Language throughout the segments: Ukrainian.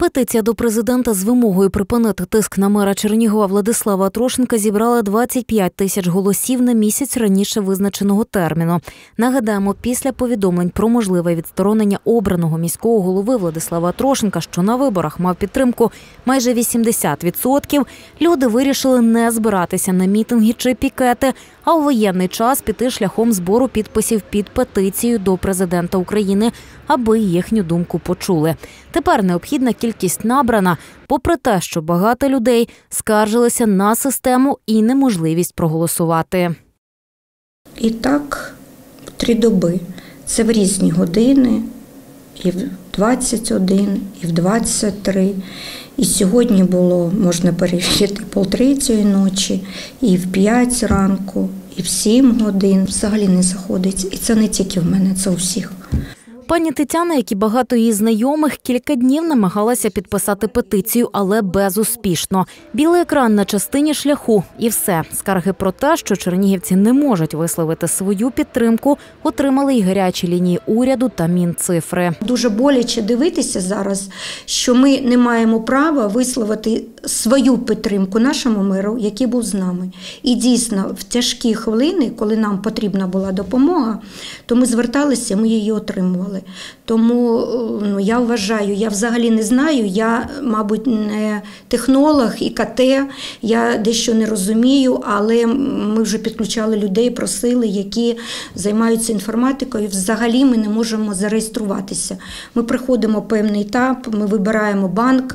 Петиція до президента з вимогою припинити тиск на мера Чернігова Владислава Атрошенка зібрала 25 тисяч голосів на місяць раніше визначеного терміну. Нагадаємо, після повідомлень про можливе відсторонення обраного міського голови Владислава Атрошенка, що на виборах мав підтримку майже 80%, люди вирішили не збиратися на мітинги чи пікети, а у воєнний час піти шляхом збору підписів під петицією до президента України, аби їхню думку почули. Тепер необхідна кількість набрана, попри те, що багато людей скаржилися на систему і неможливість проголосувати. І так 3 доби. Це в різні години, і в 21, і в 23. І сьогодні було, можна перевірити, 2:30 ночі, і в 5 ранку, і в 7 годин. Взагалі не заходить. І це не тільки в мене, це у всіх. Пані Тетяна, як і багато її знайомих, кілька днів намагалася підписати петицію, але безуспішно. Білий екран на частині шляху – і все. Скарги про те, що чернігівці не можуть висловити свою підтримку, отримали й гарячі лінії уряду та Мінцифри. Дуже боляче дивитися зараз, що ми не маємо права висловити свою підтримку нашому меру, який був з нами. І дійсно, в тяжкі хвилини, коли нам потрібна була допомога, то ми зверталися, ми її отримували. Тому я вважаю, я взагалі не знаю, я, мабуть, не технолог, ІКТ, я дещо не розумію, але ми вже підключали людей, просили, які займаються інформатикою, взагалі ми не можемо зареєструватися. Ми проходимо певний етап, ми вибираємо банк,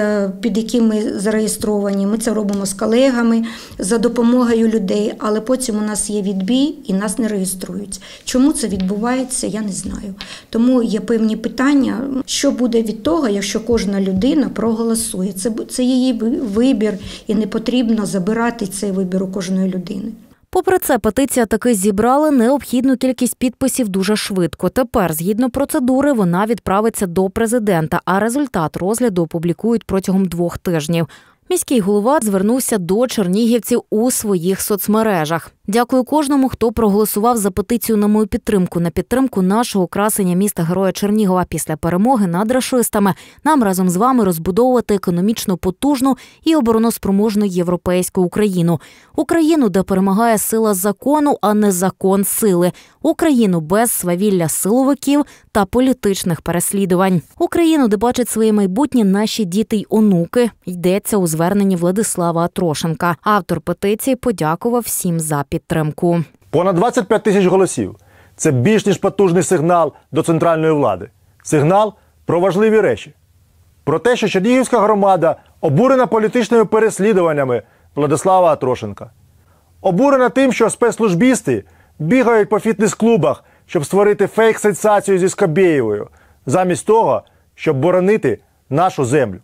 під яким ми зареєстровані, ми це робимо з колегами, за допомогою людей, але потім у нас є відбій і нас не реєструють. Чому це відбувається, я не знаю. Тому є певні питання, що буде від того, якщо кожна людина проголосує. Це її вибір, і не потрібно забирати цей вибір у кожної людини. Попри це, петиція таки зібрала необхідну кількість підписів дуже швидко. Тепер, згідно процедури, вона відправиться до президента, а результат розгляду опублікують протягом 2 тижнів. Міський голова звернувся до чернігівців у своїх соцмережах. Дякую кожному, хто проголосував за петицію на мою підтримку, на підтримку нашого красення міста-героя Чернігова після перемоги над рашистами. Нам разом з вами розбудовувати економічно потужну і обороноспроможну європейську Україну. Україну, де перемагає сила закону, а не закон сили. Україну без свавілля силовиків та політичних переслідувань. Україну, де бачать своє майбутнє наші діти й онуки, йдеться у зверненні Владислава Атрошенка. Автор петиції подякував всім за підтримку. Понад 25 тисяч голосів – це більш ніж потужний сигнал до центральної влади. Сигнал про важливі речі. Про те, що чернігівська громада обурена політичними переслідуваннями Владислава Атрошенка. Обурена тим, що спецслужбісти бігають по фітнес-клубах, щоб створити фейк-сенсацію зі Скабєєвою, замість того, щоб боронити нашу землю.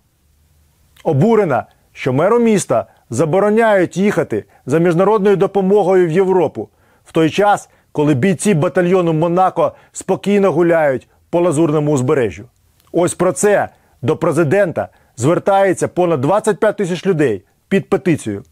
Обурена, що меру міста забороняють їхати за міжнародною допомогою в Європу, в той час, коли бійці батальйону «Монако» спокійно гуляють по Лазурному узбережжю. Ось про це до президента звертається понад 25 тисяч людей під петицією.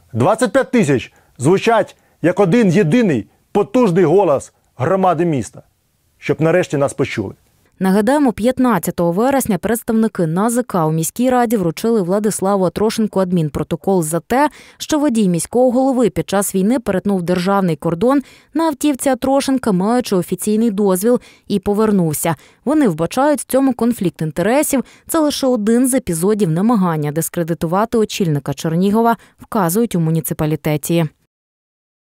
25 тисяч звучать як один єдиний потужний голос громади міста, щоб нарешті нас почули. Нагадаємо, 15 вересня представники НАЗК у міській раді вручили Владиславу Атрошенку адмінпротокол за те, що водій міського голови під час війни перетнув державний кордон на автівці Атрошенка, маючи офіційний дозвіл, і повернувся. Вони вбачають в цьому конфлікт інтересів. Це лише один з епізодів намагання дискредитувати очільника Чернігова, вказують у муніципалітеті.